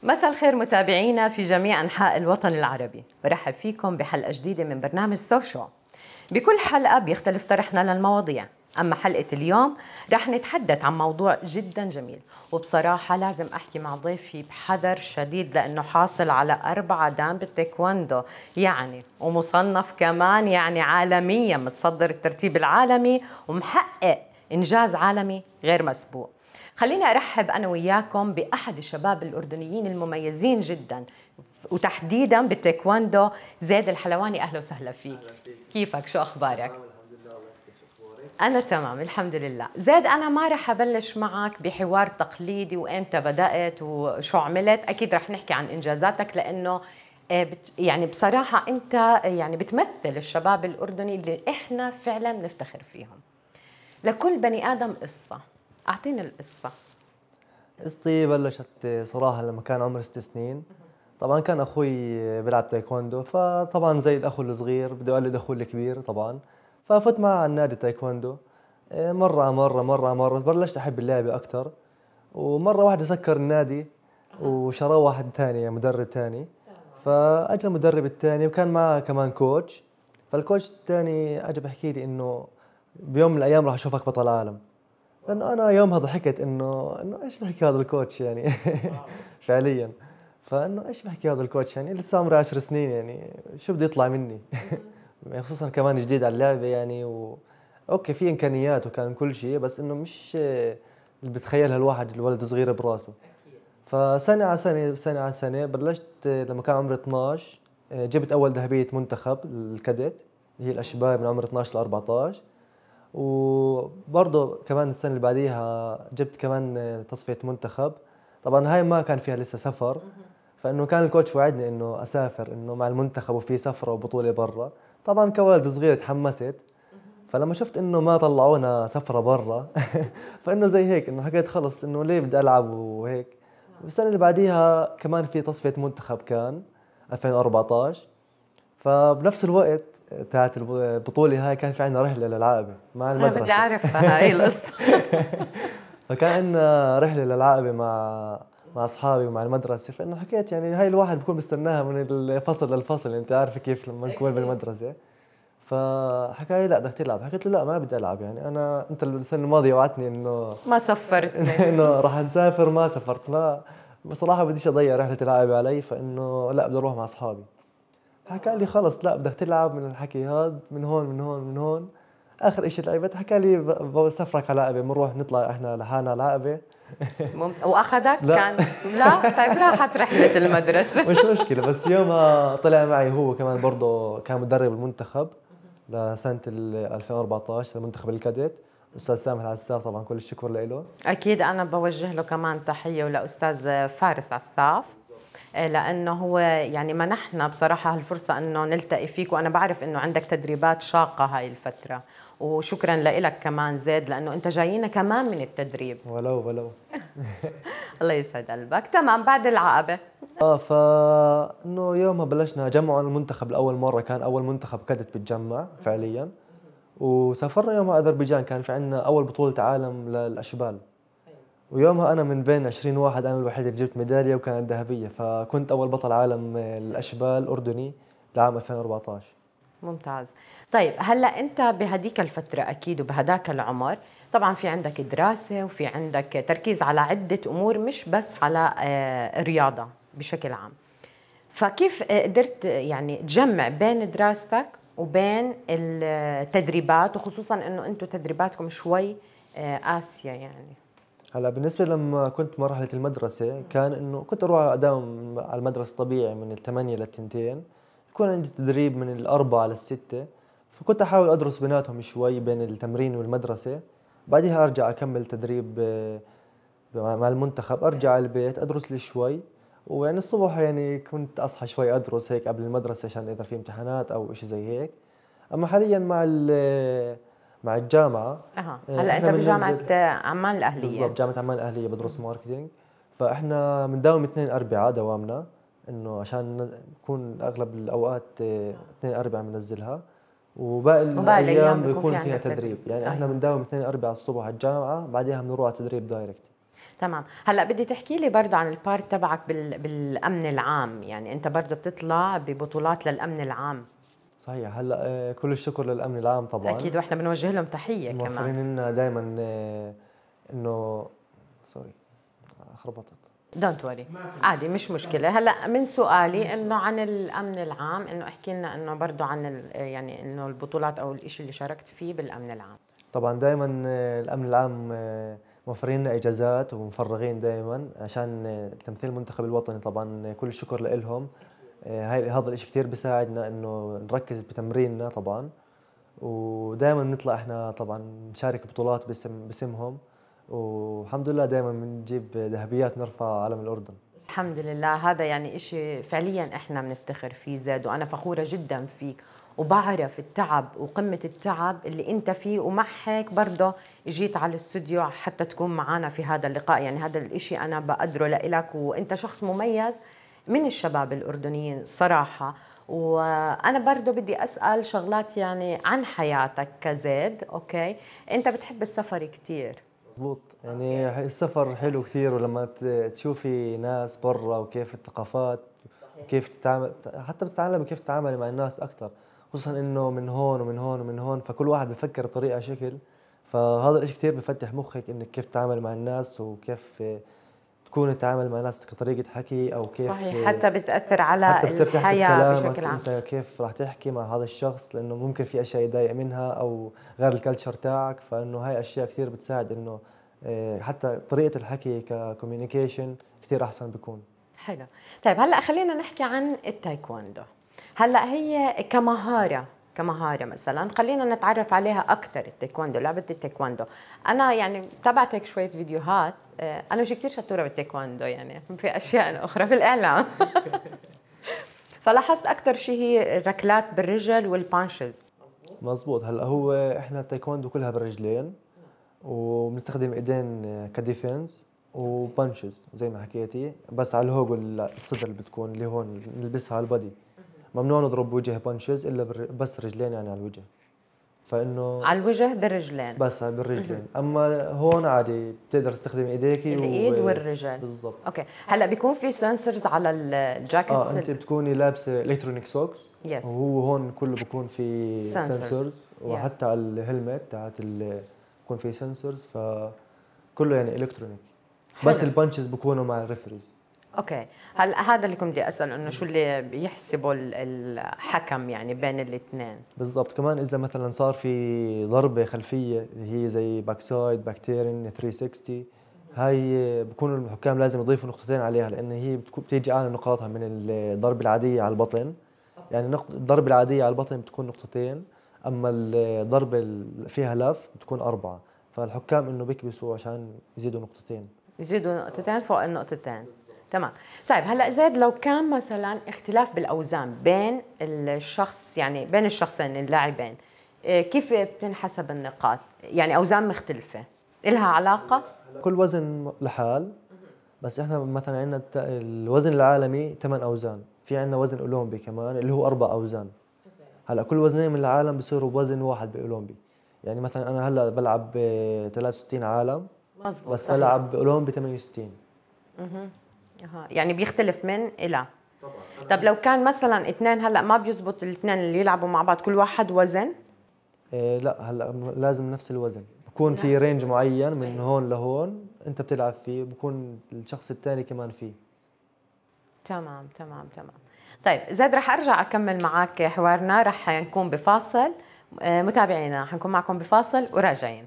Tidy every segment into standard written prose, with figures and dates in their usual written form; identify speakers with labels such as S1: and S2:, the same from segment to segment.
S1: مساء الخير متابعينا في جميع أنحاء الوطن العربي. برحب فيكم بحلقة جديدة من برنامج سوشو. بكل حلقة بيختلف طرحنا للمواضيع، أما حلقة اليوم رح نتحدث عن موضوع جدا جميل، وبصراحة لازم أحكي مع ضيفي بحذر شديد لأنه حاصل على 4 دان بالتايكوندو ومصنف كمان عالميا، متصدر الترتيب العالمي ومحقق إنجاز عالمي غير مسبوق. خليني أرحب أنا وياكم بأحد الشباب الأردنيين المميزين جدا وتحديدا بالتايكوندو، زيد الحلواني. أهلا وسهلا فيك. كيفك؟ شو أخبارك؟
S2: تمام الحمد لله. الله يسعدك، شو اخبارك؟
S1: أنا تمام الحمد لله. زيد، أنا ما رح أبلش معك بحوار تقليدي وإمتى بدأت وشو عملت، أكيد رح نحكي عن إنجازاتك لأنه بصراحة أنت بتمثل الشباب الأردني اللي إحنا فعلا نفتخر فيهم. لكل بني آدم قصة، أعطيني القصة.
S2: قصتي بلشت صراحة لما كان عمري 6 سنين. طبعا كان اخوي بيلعب تايكوندو، فطبعا زي الاخو الصغير بده يقلد اخوه الكبير طبعا. ففت معه على النادي تايكوندو. مرة بلشت احب اللعبة اكثر. ومرة واحدة سكر النادي وشروه واحد ثاني، مدرب ثاني. فاجى المدرب الثاني وكان معه كمان كوتش. فالكوتش الثاني اجى بحكي لي انه بيوم من الايام راح اشوفك بطل عالم. لانه انا يومها ضحكت انه ايش بحكي هذا الكوتش يعني. فعليا. فانه ايش بحكي هذا الكوتش يعني لسه عمري 10 سنين، يعني شو بده يطلع مني. خصوصا كمان جديد على اللعبه يعني اوكي في امكانيات وكان كل شيء، بس انه مش اللي بتخيلها الولد صغير براسه. فسنه على سنه سنه على سنه بلشت لما كان عمري 12. جبت اول ذهبيه منتخب الكاديت، هي الاشبال من عمر 12 ل 14. وبرضه كمان السنة اللي بعديها جبت كمان تصفية منتخب. طبعا هاي ما كان فيها لسه سفر، فإنه كان الكوتش وعدني إنه أسافر إنه مع المنتخب وفي سفرة وبطولة برا. طبعا كولد صغير تحمست. فلما شفت إنه ما طلعونا سفرة برا فإنه زي هيك إنه حكيت خلص إنه ليه بدي ألعب وهيك. والسنة اللي بعديها كمان في تصفية منتخب كان 2014. فبنفس الوقت تاعت البطولة هاي كان في عندنا رحلة للعقبة مع
S1: أنا بدي
S2: المدرسة.
S1: أعرفها هاي القصة.
S2: فكان عندنا رحلة للعقبة مع أصحابي ومع المدرسة. فإنه حكيت يعني هاي الواحد بكون بستناها من الفصل للفصل، أنت عارف كيف لما نكون بالمدرسة. فحكى لي لا بدك تلعب. حكيت له لا ما بدي ألعب، يعني أنت السنة الماضية وعدتني إنه
S1: ما سفرتني.
S2: إنه راح نسافر، ما سافرت. ما بصراحة بديش أضيع رحلة العقبة علي، فإنه لا بدي أروح مع أصحابي. حكى لي خلص لا بدك تلعب من الحكي هذا، من هون من هون من هون. اخر شيء لعبت حكى لي بسفرك على العقبه، بنروح نطلع احنا لحالنا على العقبه.
S1: واخذك
S2: لا.
S1: كان؟ لا طيب، راحت رحلة المدرسة.
S2: مش مشكله، بس يومها طلع معي هو كمان برضه كان مدرب المنتخب لسنه 2014 لمنتخب الكاديت، استاذ سامح العساف، طبعا كل الشكر له.
S1: اكيد انا بوجه له كمان تحية، ولاستاذ فارس عساف، لانه هو منحنا بصراحة هالفرصة انه نلتقي فيك، وانا بعرف انه عندك تدريبات شاقة هاي الفترة، وشكرا لك كمان زيد لانه انت جايينا كمان من التدريب.
S2: ولو
S1: الله يسعد قلبك. تمام، بعد العقبة
S2: فانه يومها بلشنا جمعوا المنتخب لاول مره، كان اول منتخب كادت بتجمع فعليا. وسافرنا يومها اذربيجان، كان في عندنا اول بطوله عالم للاشبال. ويومها انا من بين 20 واحد انا الوحيد اللي جبت ميداليه وكانت ذهبيه، فكنت اول بطل عالم للاشبال اردني لعام 2014.
S1: ممتاز. طيب هلا انت بهديك الفترة اكيد وبهداك العمر طبعا في عندك دراسة وفي عندك تركيز على عدة امور، مش بس على الرياضة بشكل عام. فكيف قدرت تجمع بين دراستك وبين التدريبات، وخصوصا انه انتم تدريباتكم شوي قاسية
S2: هلا بالنسبه لما كنت مرحله المدرسه كان انه كنت اروح اداوم على المدرسه طبيعي من 8 ل 2، يكون عندي تدريب من 4 ل 6. فكنت احاول ادرس بيناتهم شوي بين التمرين والمدرسه. بعدها ارجع اكمل تدريب مع المنتخب، ارجع على البيت ادرس لي شوي. ويعني الصبح يعني كنت اصحى شوي ادرس هيك قبل المدرسه عشان اذا في امتحانات او شيء زي هيك. اما حاليا مع الجامعه.
S1: هلا انت
S2: احنا
S1: بجامعة
S2: بننزل.
S1: عمان الأهلية.
S2: بالضبط، جامعه عمان الاهليه بدرس ماركتينج. فاحنا بنداوم 2 4 دوامنا، انه عشان نكون اغلب الاوقات 2 4 بننزلها. وباقي
S1: وباقي الأيام
S2: الايام
S1: بيكون في
S2: بيكون فيها
S1: عندك
S2: تدريب،
S1: تدريب.
S2: يعني احنا
S1: أيوة.
S2: بنداوم 2 4 الصبح على الجامعه، بعدها بنروح على تدريب دايركت.
S1: تمام. هلا بدي تحكي لي برضه عن البارت تبعك بالامن العام، يعني انت برضه بتطلع ببطولات للامن العام.
S2: صحيح. هلا كل الشكر للامن العام طبعا.
S1: اكيد، واحنا بنوجه لهم تحيه
S2: موفرين
S1: كمان.
S2: لنا دائما انه سوري خربطت.
S1: دونت وري، عادي مش مشكله. هلا من سؤالي انه عن الامن العام، انه احكي لنا انه برضه عن يعني انه البطولات او الشيء اللي شاركت فيه بالامن العام.
S2: طبعا دائما الامن العام موفرين لنا اجازات ومفرغين دائما عشان تمثيل المنتخب الوطني. طبعا كل الشكر لهم. هذا الشيء كثير بيساعدنا انه نركز بتمريننا طبعا، ودائما بنطلع احنا طبعا نشارك بطولات باسمهم، والحمد لله دائما بنجيب ذهبيات نرفع علم الاردن.
S1: الحمد لله. هذا يعني إشي فعليا احنا بنفتخر فيه زاد، وانا فخوره جدا فيك، وبعرف التعب وقمه التعب اللي انت فيه، ومع هيك برضه اجيت على الاستوديو حتى تكون معنا في هذا اللقاء. يعني هذا الإشي انا بقدره لإلك، وانت شخص مميز من الشباب الاردنيين صراحه. وانا برضه بدي اسال شغلات يعني عن حياتك كزيد. اوكي، انت بتحب السفر كثير.
S2: مضبوط. يعني السفر حلو كثير، ولما تشوفي ناس برا وكيف الثقافات وكيف تتعامل، حتى بتتعلمي كيف تتعاملي مع الناس اكثر، خصوصا انه من هون ومن هون ومن هون، فكل واحد بفكر بطريقه شكل. فهذا الشيء كثير بفتح مخك انك كيف تتعامل مع الناس، وكيف تكون تتعامل مع ناس كطريقه حكي، او كيف
S1: صحيح، حتى بتاثر على
S2: حتى بتصير تحسب
S1: الحياه
S2: كلامك
S1: بشكل عام.
S2: انت كيف راح تحكي مع هذا الشخص، لانه ممكن في اشياء يضايق منها او غير الكلتشر تاعك. فانه هاي اشياء كثير بتساعد انه حتى طريقة الحكي ككوميونيكيشن كثير أحسن بيكون.
S1: حلو. طيب هلا خلينا نحكي عن التايكوندو. هلا هي كمهارة مثلا، خلينا نتعرف عليها أكثر. التايكوندو، لعبة التايكوندو، أنا يعني تابعت هيك شوية فيديوهات. أنا مش كثير شطورة بالتايكوندو، يعني في أشياء أخرى في الإعلام. فلاحظت أكثر شيء هي الركلات بالرجل والبانشز.
S2: مزبوط. هلا هو إحنا التايكوندو كلها بالرجلين، وبنستخدم ايدين كديفنس وبانشز زي ما حكيتي، بس على الهوج والصدر اللي بتكون اللي هون نلبسها على البادي. ممنوع نضرب بوجه بانشز الا بس رجلين، يعني على الوجه. فانه
S1: على الوجه بالرجلين،
S2: بس بالرجلين. اما هون عادي بتقدر تستخدم ايديكي
S1: الايد والرجل.
S2: بالضبط.
S1: اوكي. هلا بيكون في سنسرز على الجاكيت.
S2: انت بتكوني لابسه الكترونيك سوكس،
S1: يس.
S2: وهو هون كله بيكون في سنسرز، وحتى على الهلمت تاعت بكون في سنسرز، فكله يعني الكترونيك. بس البانشز بكونوا مع الريفريز.
S1: اوكي. هلا هذا اللي كنت بدي اسال، انه شو اللي بيحسبه الحكم يعني بين الاثنين
S2: بالضبط. كمان اذا مثلا صار في ضربه خلفيه اللي هي زي باك سايد، باك تيرن، 360، هاي بكونوا الحكام لازم يضيفوا نقطتين عليها، لان هي بتيجي اعلى نقاطها من الضربه العاديه على البطن. يعني الضربه العاديه على البطن بتكون نقطتين، اما الضربه اللي فيها لف بتكون 4. فالحكام انه بيكبسوا عشان يزيدوا نقطتين
S1: فوق النقطتين. تمام. طيب هلا زيد، لو كان مثلا اختلاف بالاوزان بين الشخص، يعني بين الشخصين اللاعبين، كيف بتنحسب النقاط؟ يعني اوزان مختلفه إلها علاقه؟
S2: كل وزن لحال. بس احنا مثلا عندنا الوزن العالمي 8 اوزان، في عندنا وزن اولمبي كمان اللي هو 4 اوزان. هلا كل وزنين من العالم بصيروا بوزن واحد باولمبي. يعني مثلا انا هلا بلعب 63 عالم،
S1: مزبوط،
S2: بس بلعب اولمبي 68.
S1: يعني بيختلف من إلى. طب لو كان مثلا اثنين، هلا ما بيزبط الاثنين اللي يلعبوا مع بعض كل واحد وزن؟
S2: لا، هلا لازم نفس الوزن، بكون في رينج معين من هون لهون انت بتلعب فيه، بكون الشخص الثاني كمان فيه.
S1: تمام. طيب زيد، رح ارجع اكمل معك حوارنا، رح نكون بفاصل. متابعينا حنكون معكم بفاصل وراجعين.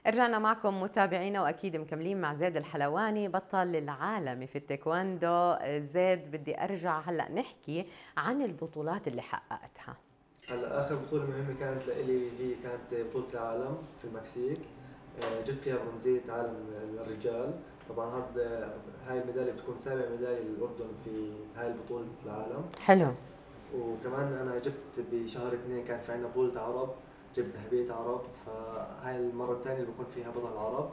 S1: رجعنا معكم متابعينا واكيد مكملين مع زيد الحلواني بطل العالمي في التايكوندو. زيد بدي ارجع هلا نحكي عن البطولات اللي حققتها.
S2: هلا اخر بطولة مهمة كانت لإلي هي كانت بطولة العالم في المكسيك. جبت فيها برونزية عالم للرجال. طبعا هاي الميدالية بتكون سابع ميدالية للأردن في هاي البطولة العالم.
S1: حلو.
S2: وكمان أنا جبت بشهر 2 كان في عندنا بطولة عرب، جبت ذهبية عرب، فهاي المرة الثانية اللي بكون فيها بطل عرب.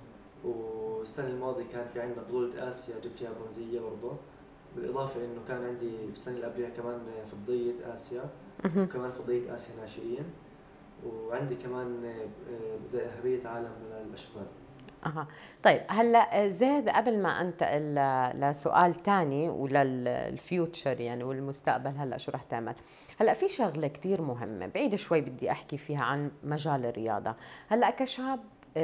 S2: والسنة الماضية كان في عندنا بطولة آسيا جبت فيها برونزية برضه، بالإضافة إنه كان عندي بالسنة اللي قبلها كمان فضية آسيا وكمان فضية آسيا ناشئين، وعندي كمان ذهبية عالم للأشبال.
S1: اها. طيب هلا زيد، قبل ما انتقل لسؤال ثاني وللفيوتشر يعني والمستقبل، هلا شو رح تعمل؟ هلا في شغله كثير مهمه بعيده شوي بدي احكي فيها عن مجال الرياضه. هلا كشاب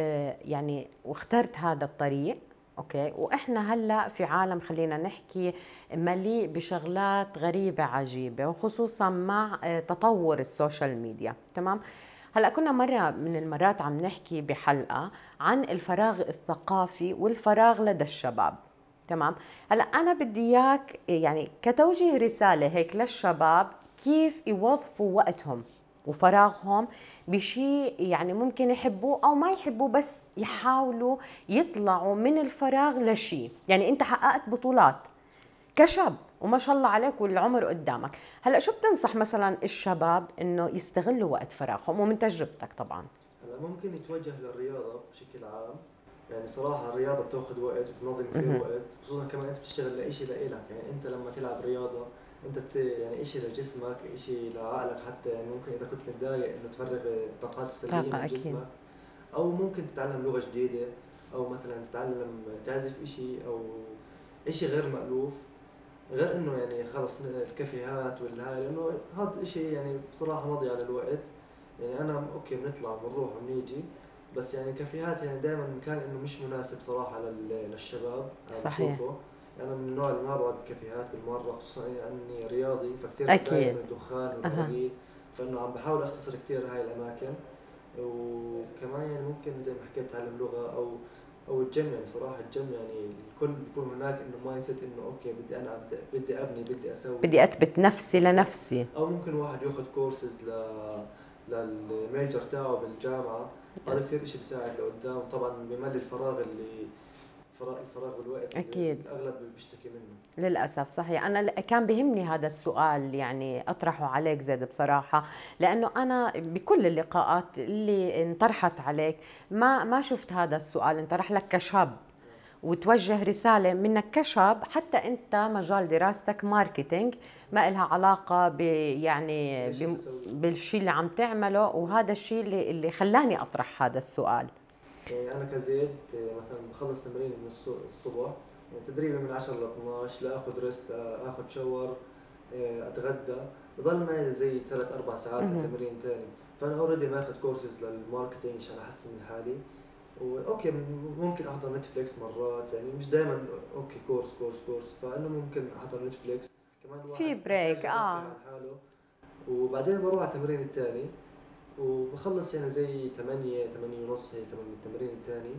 S1: يعني واخترت هذا الطريق، اوكي، واحنا هلا في عالم خلينا نحكي مليء بشغلات غريبه عجيبه، وخصوصا مع تطور السوشيال ميديا، تمام؟ هلا كنا مرة من المرات عم نحكي بحلقة عن الفراغ الثقافي والفراغ لدى الشباب، تمام؟ هلا أنا بدي إياك يعني كتوجيه رسالة هيك للشباب كيف يوظفوا وقتهم وفراغهم بشيء يعني ممكن يحبوه أو ما يحبوه، بس يحاولوا يطلعوا من الفراغ لشيء. يعني أنت حققت بطولات كشاب وما شاء الله عليك والعمر قدامك، هلا شو بتنصح مثلا الشباب انه يستغلوا وقت فراغهم ومن تجربتك طبعا؟
S2: هلا ممكن يتوجه للرياضة بشكل عام. يعني صراحة الرياضة بتاخذ وقت وبتنظم كثير وقت، خصوصا كمان انت بتشتغل لإشي لإلك. يعني انت لما تلعب رياضة انت يعني إشي لجسمك، إشي لعقلك حتى. يعني ممكن اذا كنت متضايق انه تفرغ الطاقات السلبية
S1: طاقة
S2: من
S1: اكيد.
S2: جسمك، او ممكن تتعلم لغة جديدة، او مثلا تتعلم تعزف إشي او إشي غير مألوف. غير انه يعني خلص الكافيهات والهاي، لانه هذا الاشي يعني بصراحة مضيعة للوقت. يعني انا اوكي بنطلع بنروح وبنيجي، بس يعني الكافيهات يعني دائما مكان انه مش مناسب صراحة للشباب. انا
S1: صحيح.
S2: بشوفه. يعني انا من النوع اللي ما بقعد بالكافيهات بالمرة، خصوصا اني رياضي فكتير بتضايق
S1: اكيد.
S2: من الدخان
S1: اها.
S2: والعريق. فانه عم بحاول اختصر كتير هاي الاماكن. وكمان يعني ممكن زي ما حكيت تعلم لغة، او الجيم. يعني صراحة الجيم يعني الكل بيكون هناك انه مايند سيت انه اوكي بدي انا بدي ابني بدي اسوي.
S1: بدي اثبت نفسي
S2: بالضبط.
S1: لنفسي.
S2: او ممكن واحد ياخذ كورسز للميجر تاعه بالجامعة. هذا
S1: يس.
S2: كثير اشي بيساعد لقدام. طبعا بملي الفراغ اللي الفراغ والوقت اللي
S1: اكيد.
S2: الاغلب بيشتكي منه.
S1: للأسف صحيح. أنا كان بهمني هذا السؤال يعني أطرحه عليك زيد بصراحة، لأنه أنا بكل اللقاءات اللي انطرحت عليك ما شفت هذا السؤال انطرح لك كشاب وتوجه رسالة منك كشاب. حتى أنت مجال دراستك ماركتينج، ما إلها علاقة يعني
S2: بالشيء اللي بسويه.
S1: بالشيء اللي عم تعمله، وهذا الشيء اللي خلاني أطرح هذا السؤال.
S2: يعني انا كزيد مثلا بخلص تمرين من الصبح. يعني تدريبي من 10 ل 12، لا اخذ ريست، اخذ شاور، اتغدى، بضل معي زي 3 4 ساعات لتمرين ثاني. فانا اوريدي ماخذ كورسز للماركتينج عشان احسن من حالي. واوكي ممكن احضر نتفليكس مرات، يعني مش دائما اوكي كورس. فانه ممكن احضر نتفليكس. كمان
S1: في
S2: الواحد
S1: بريك.
S2: بحتاج يرفه عن حاله. وبعدين بروح على التمرين الثاني، وبخلص يعني زي 8 ونص هيك من التمرين الثاني.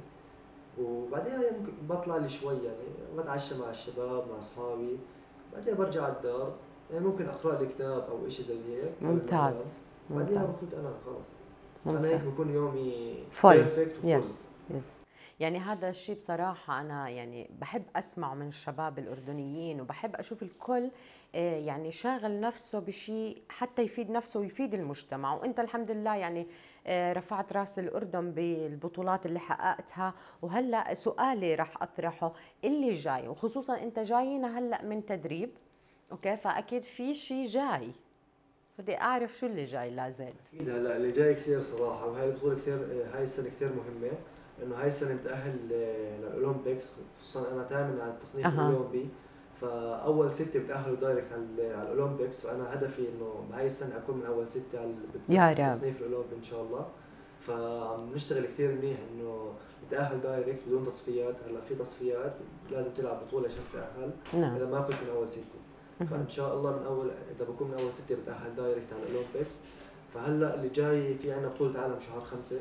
S2: وبعدين ممكن بطلع لي شوي، يعني بتعشى مع الشباب مع اصحابي. بعدين برجع على الدار، يعني ممكن اقرا لي كتاب او اشي زي هيك قبل ما انام.
S1: ممتاز.
S2: بعدين
S1: ممتاز.
S2: بفوت انام خلص. انا
S1: ممتاز.
S2: هيك بكون يومي
S1: فل.
S2: بيرفكت وفل.
S1: يس. يس. يعني هذا الشيء بصراحة أنا يعني بحب أسمعه من الشباب الأردنيين، وبحب أشوف الكل يعني شاغل نفسه بشيء حتى يفيد نفسه ويفيد المجتمع. وأنت الحمد لله يعني رفعت راس الأردن بالبطولات اللي حققتها. وهلأ سؤالي رح أطرحه اللي جاي، وخصوصا أنت جايين هلأ من تدريب، أوكي، فأكيد في شيء جاي، بدي أعرف شو اللي جاي لا زال.
S2: اكيد هلا اللي جاي كثير صراحه، وهي البطوله كثير، هاي السنه كثير مهمه. انه هاي السنه متاهل للاولمبيكس، خصوصا انا ثامن على التصنيف
S1: أها.
S2: الاولمبي. فاول 6 بتاهلوا دايركت على الاولمبيكس. فانا هدفي انه بهاي السنه اكون من اول 6 على
S1: يا رب.
S2: التصنيف الاولمبي ان شاء الله. فعم نشتغل كثير منيح انه نتاهل دايركت بدون تصفيات. هلا في تصفيات لازم تلعب بطوله عشان تتاهل.
S1: نعم.
S2: اذا ما كنت من اول 6، فان شاء الله من اول، اذا بكون من اول 6 بتاهل دايركت على الاولمبيكس. فهلا اللي جاي في عنا بطولة عالم شهر 5.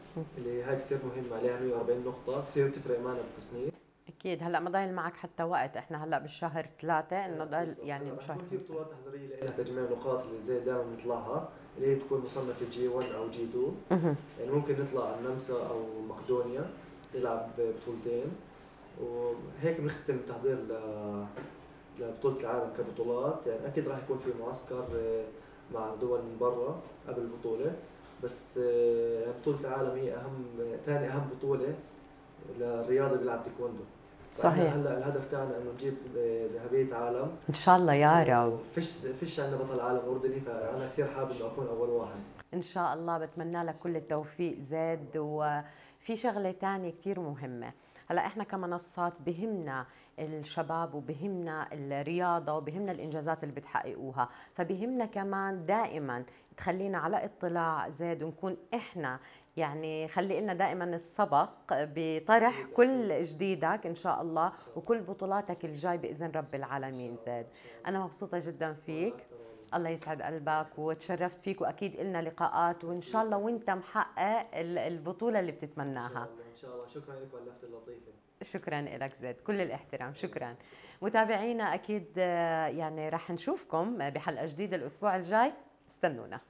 S2: اللي هاي كثير مهمة، عليها 140 نقطة، كثير بتفرق معنا بالتصنيف.
S1: اكيد هلا ما ضايل معك حتى وقت، احنا هلا بالشهر 3 انه ضايل يعني
S2: رح
S1: بشهر
S2: يكون في
S1: 5.
S2: بطولات تحضيرية لها تجميع نقاط اللي زي دائما بنطلعها، اللي هي بتكون مصنفة جي 1 أو جي 2. يعني ممكن نطلع النمسا أو مقدونيا نلعب بطولتين، وهيك بنختتم التحضير لبطولة العالم كبطولات. يعني أكيد راح يكون في معسكر مع دول من برا قبل البطولة، بس بطولة العالم هي ثاني أهم بطولة للرياضي بيلعب تايكوندو. فاحنا
S1: صحيح
S2: هلا الهدف تاعنا انه نجيب ذهبية عالم
S1: ان شاء الله يا رب.
S2: فيش عندنا بطل عالم اردني، فانا كثير حابب انه اكون اول واحد.
S1: إن شاء الله بتمنى لك كل التوفيق زاد. وفي شغلة تانية كتير مهمة، هلا إحنا كمنصات بهمنا الشباب وبهمنا الرياضة وبهمنا الإنجازات اللي بتحققوها، فبهمنا كمان دائما تخلينا على اطلاع زاد، ونكون إحنا يعني خلي لنا دائما السبق بطرح كل جديدك إن شاء الله وكل بطولاتك الجاي بإذن رب العالمين زاد. أنا مبسوطة جدا فيك، الله يسعد قلبك، وتشرفت فيك، واكيد لنا لقاءات وان شاء الله وانت محقق البطوله اللي بتتمناها.
S2: ان شاء الله. شكرا لك على اللفته اللطيفه.
S1: شكرا لك زيد، كل الاحترام، شكرا. متابعينا اكيد يعني راح نشوفكم بحلقه جديده الاسبوع الجاي، استنونا.